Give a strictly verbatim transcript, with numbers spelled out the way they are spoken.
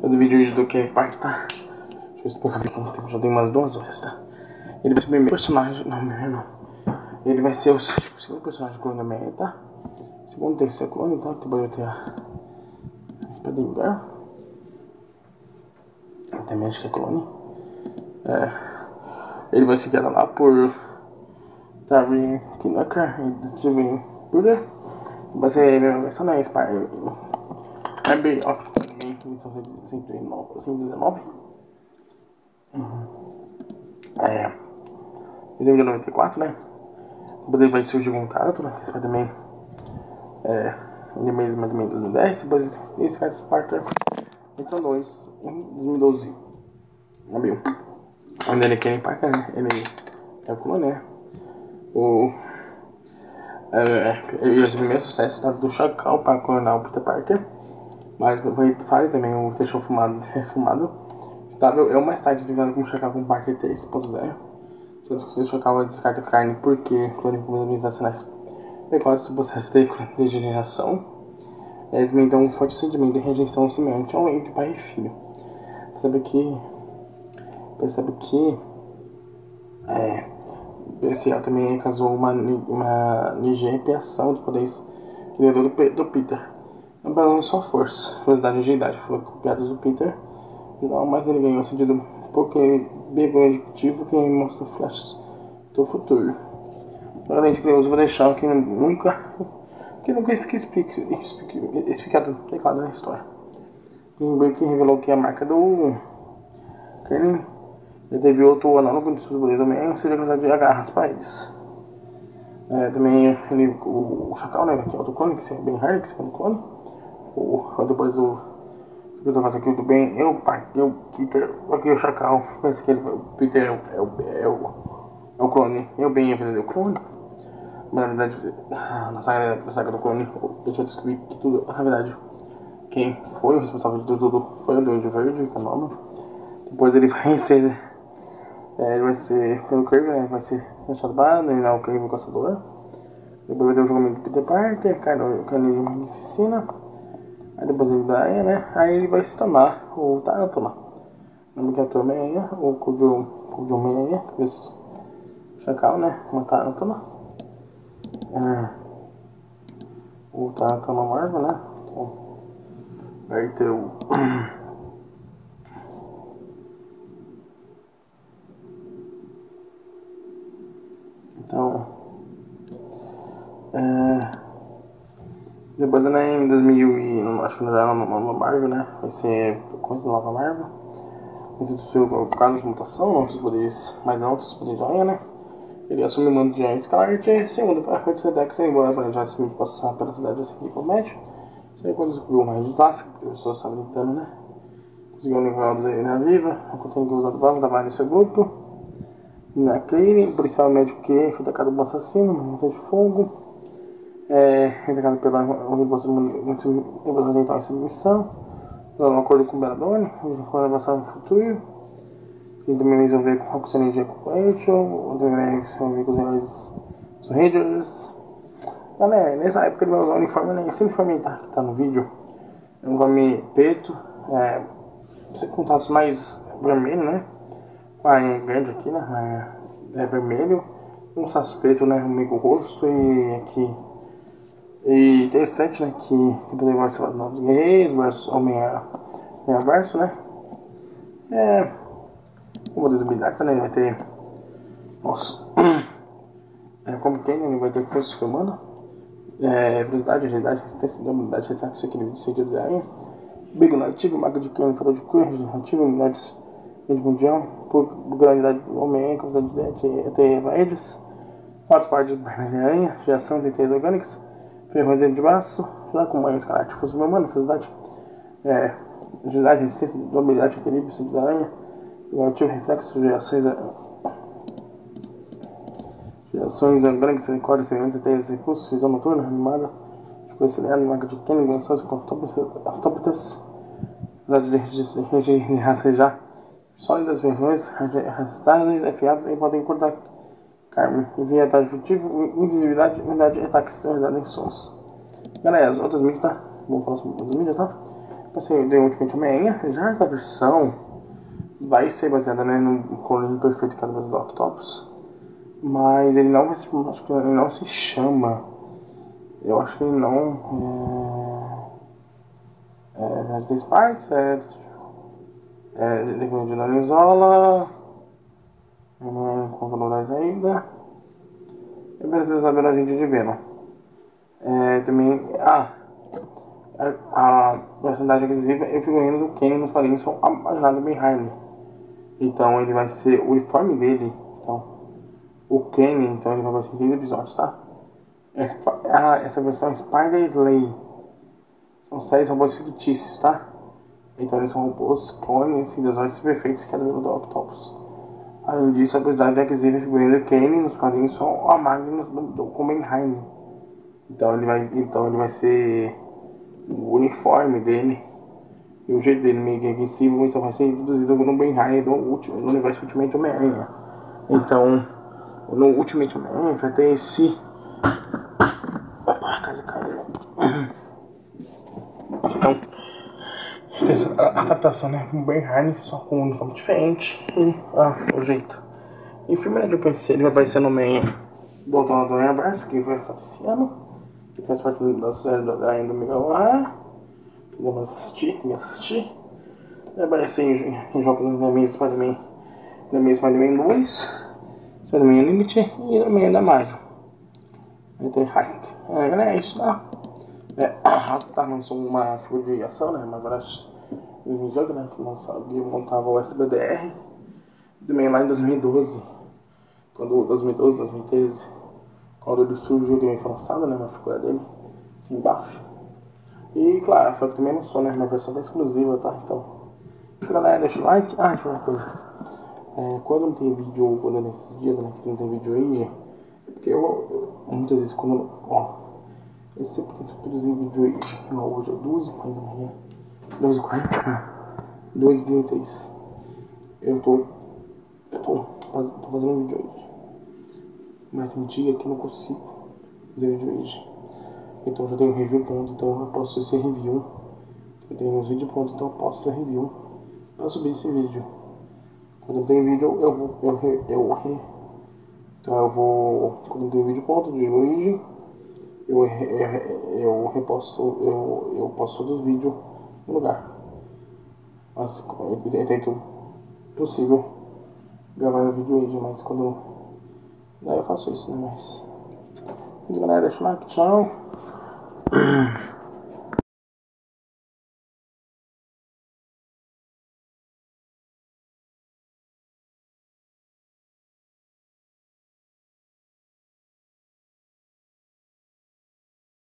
fazer vídeo do Kenny Park, tá? Deixa eu explicar aqui como tempo, já tem umas duas horas, tá? Ele vai ser o primeiro personagem, não, primeiro não. Ele vai ser o, tipo, o segundo personagem do clone da Meia, tá? O segundo e terceiro clone, tá? Depois vai ter a Espadingar. Também acho que é clone. É. Ele vai ser guiado lá por Darwin Knucker e Steven Buller. Vai ser a mesma versão, né? Spy Library of também, edição cento e dezenove. Uhum. É. Dezembro de noventa e quatro, né? Depois ele vai surgir com o Taranto, né? Esse vai também. É. Ele mesmo também em dois mil e dez. Depois esse cara Sparta entrou dois em dois mil e doze. Abril. Onde ele Kenny Parker, né? Ele é o clone, né? O. É, ele é o primeiro sucesso, tá? Do Chacal para coronar o Peter Parker. Mas foi falha também, o deixou fumado, refumado. Estável é o mais tarde ligado com o Chacal com o Parker três ponto zero. Se você discutir o Chacal descarta carne porque clone com habilidades sinais precoces, processo de degeneração. Eles me dão um forte sentimento de rejeição semelhante ao entre pai e filho. Percebe que. Percebe que. É. Esse também causou uma, uma ligeira reação de poderes criador do, do Peter. Não balançou só força, velocidade e agilidade foram copiadas do Peter. Não, mas ele ganhou um sentido um pouco adjetivo que mostra flashes do futuro. Além de que ele usa para deixar que nunca. que nunca fica explicado, declarado na história. Greenberg revelou que a marca do Kenny ele teve outro análogo de seus poderes também, seja a quantidade de agarras para eles. É, também ele, o, o Chacal, né, que é outro clone, que é bem raro, que é outro clone. O, depois o eu tô fazendo aqui do bem, eu, eu, Peter, aqui é o Chacal, pensa que ele, o Peter é o, é o, é o, é o clone, eu bem é o clone. Mas na verdade, na saga, na saga do clone, eu já descobri que tudo, na verdade, quem foi o responsável de tudo foi o Duende Verde, que é o nome. Depois ele vai ser. É, ele vai ser pelo Kirby, né? Vai ser achado barado, ele é o Kirby Caçador. Depois vai ter o jogamento do Peter Parker, Carne de Magnificina. Aí depois ele dá, né? Aí ele vai se tornar o Tarantula. O nome que é ator Meia, o Kujo Meia, que esse Chacal, né? Uma Tarantula. É, o Tarantula Marvel, né? Então, vai ter o. Então, é, depois, né, em dois mil e acho que já era uma Marvel, né, vai ser começo da nova Marvel, introduzir o caso de mutação, novos poderes mais altos, poderes de aranha, né, ele assume o mando de Aranha Escarlate, segundo para a Força Dex, embora planejadamente passar pela cidade assim que promete, isso aí quando descobriu o raio de tráfico, porque as pessoas estavam gritando, né, conseguiu o nível dele na viva, contendo que o usado banco trabalha no seu grupo. Na Clean, policial médico que foi atacado por um assassino, monta de fogo, é atacado pela revolução dental em submissão, um acordo com o Beradone, onde foi avançar no futuro, ele também resolver com a energia com o Rachel, também resolver com os heróis dos Rangers. Galera, nessa época ele vai usar o uniforme, né? Esse uniforme tá, que tá no vídeo, é um uniforme preto, é, com traços mais vermelho, né? É grande aqui, né? É, é vermelho, um saço preto, né? No meio do rosto e aqui. E interessante, né? Que tem poder participar de Novos Guerreiros versus Homem-Aranha verso, né? É. O modelo de habilidades, né? Ele vai ter. Nossa. É, como tem, né? Ele vai ter força super-humana. É, velocidade, agilidade, resistência, habilidade, reflexo, equilíbrio de sentido de aranha. Bigo nativo, mago de cano, fator de cura, regenerativo, unidades. Rede mundial, por granidade do homem, capacidade de ter redes, quatro partes de pernas de aranha, geração de teias orgânicas, ferrões de braço, já com manhã escarlate, força humana, velocidade, é, agilidade, resistência, habilidade, equilíbrio, sentido da aranha, negativo, reflexo, gerações, gerações orgânicas, cordas, semelhantes, teias, recursos, visão noturna, animada, coisa acelerada, marca de Kenny, ganções, ortópetas, velocidade de rastejar. Sólidas, versões arrastadas, afiadas e podem cortar carne. Envia ataque furtivo, invisibilidade, unidade, ataques realizados em sons. Galera, as outras mídias, tá? Vamos falar sobre as outras mídias, tá? vai ser The Ultimate Homem-Aranha. Já essa versão vai ser baseada, né, no clone perfeito que é do Octopus. Mas ele não vai se, acho que ele não se chama. Eu acho que ele não. É. É. United Sparks, é. É. De Danizola. Não controlou da Zaida. E precisa saber a gente de Venom. É. Também. Ah! A, a personagem exclusiva e o figurino do Kenny nos quadrinhos são imaginados bem Harley. Então ele vai ser. O uniforme dele. Então. O Kenny, então ele vai ser em três episódios, tá? Essa, essa versão é Spider Slay. São seis robôs fictícios, tá? Então eles são robôs clones e designs perfeitos que é do Octopus. Além disso, a curiosidade é que existe a figurina do Kenny nos quadrinhos são a Magnus do, do Comenheim. Então ele vai, então ele vai ser o uniforme dele e o jeito dele meio que agressivo, então vai ser introduzido no Benheim do último, no universo Ultimate Homem-Aranha. Então, no Ultimate Homem-Aranha vai ter esse. Opa, a casa caiu. Então, tem essa adaptação, né? Um Benheim só com um uniforme diferente e ah, o jeito. E o filme, né, que eu pensei, ele vai aparecer no meio voltando do Abraço, que foi lançado esse ano, que faz parte da série do H do Miguel A. Que deu pra assistir, tem que assistir. Vai aparecer em, em jogos da minha Spider-Man, da minha Spider-Man dois, Spider-Man Unlimited e no meio da Marvel. Vai ter Height. É, galera, é isso, né? É, a tá lançou uma figura de ação, né? Mas agora em dois mil e dezoito, né? Que lançava, que montava o S B D R. Também lá em dois mil e doze. Quando dois mil e doze, dois mil e treze. Quando ele surgiu também foi lançado, né? Uma figura dele. Sem buff. E claro, foi que também lançou, né? Uma versão bem exclusiva, tá? Então. Se galera, deixa o like. Ah, deixa eu ver uma coisa. É, quando não tem vídeo, quando é nesses dias, né? Que não tem vídeo aí, é porque eu, eu muitas vezes quando. Ó. Eu sempre tento produzir vídeo aí. Hoje é duas e quarenta da manhã. duas e quarenta? duas e trinta e três. Eu tô. Eu tô, tô fazendo um vídeo hoje. Mas tem dia que eu não consigo fazer vídeo hoje. Então eu já tenho um review pronto, então eu posso fazer review. Eu tenho uns vídeos prontos, então eu posso ter review pra subir esse vídeo. Quando eu tenho vídeo, eu vou. Eu, eu, eu, eu, então eu vou. Quando eu tenho vídeo pronto de Luigi, eu, eu, eu reposto. Eu, eu posto todos os vídeos no lugar. Mas eu tento possível gravar o vídeo hoje, mas quando. Daí eu faço isso, né? Mas. Mas galera, deixa o like, tchau.